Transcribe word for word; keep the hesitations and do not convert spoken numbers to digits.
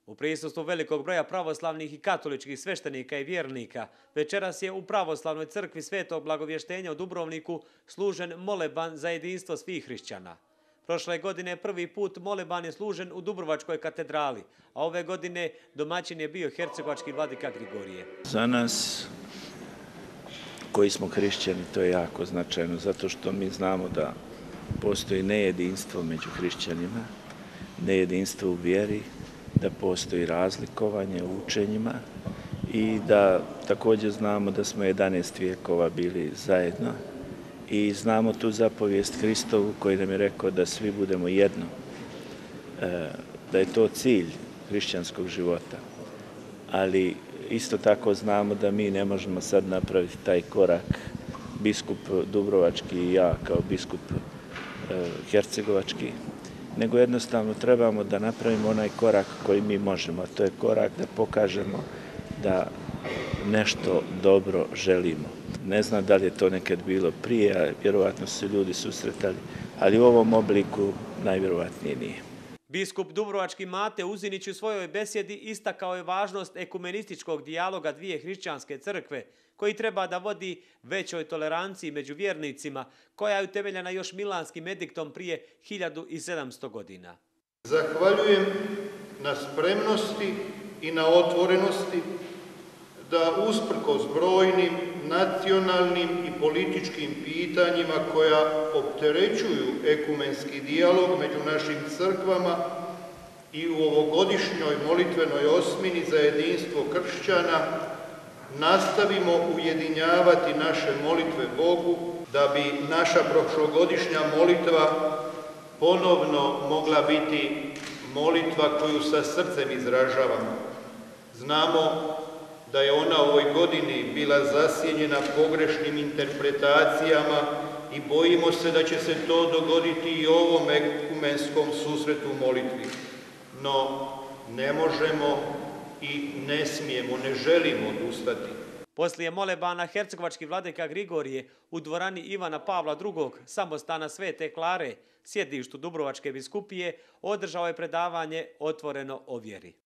U prisustvu velikog broja pravoslavnih i katoličkih sveštenika i vjernika, večeras je u pravoslavnoj crkvi Svetog Blagovještenja u Dubrovniku služen moleban za jedinstvo svih hrišćana. Prošle godine prvi put moleban je služen u Dubrovačkoj katedrali, a ove godine domaćin je bio hercegovački vladika Grigorije. Za nas koji smo hrišćani to je jako značajno, zato što mi znamo da postoji nejedinstvo među hrišćanima, nejedinstvo u vjeri, da postoji razlikovanje u učenjima i da također znamo da smo jedanaest vijekova bili zajedno i znamo tu zapovijest Hristovu koji nam je rekao da svi budemo jedno, da je to cilj hrišćanskog života. Ali isto tako znamo da mi ne možemo sad napraviti taj korak, biskup Dubrovački i ja kao biskup hercegovački, nego jednostavno trebamo da napravimo onaj korak koji mi možemo, a to je korak da pokažemo da nešto dobro želimo. Ne znam da li je to nekad bilo prije, a vjerovatno su ljudi susretali, ali u ovom obliku najvjerovatnije nije. Biskup Dubrovački Mate Uzinić u svojoj besjedi istakao je važnost ekumenističkog dijaloga dvije hrišćanske crkve, koji treba da vodi većoj toleranciji među vjernicima, koja je utemeljena još Milanskim ediktom prije hiljadu sedamsto godina. Zahvaljujem na spremnosti i na otvorenosti da usprkos brojnim nacionalnim i političkim pitanjima koja opterećuju ekumenski dijalog među našim crkvama i u ovogodišnjoj molitvenoj osmini za jedinstvo kršćana nastavimo ujedinjavati naše molitve Bogu da bi naša prošlogodišnja molitva ponovno mogla biti molitva koju sa srcem izražavamo. Znamo da je ona u ovoj godini bila zasjenjena pogrešnim interpretacijama i bojimo se da će se to dogoditi i ovom ekumenskom susretu u molitvi. No, ne možemo i ne smijemo, ne želimo odustati. Poslije molebana hercegovački vladika Grigorije u dvorani Ivana Pavla drugog. samostana Svete Klare, sjedištu Dubrovačke biskupije, održao je predavanje Otvoreno o vjeri.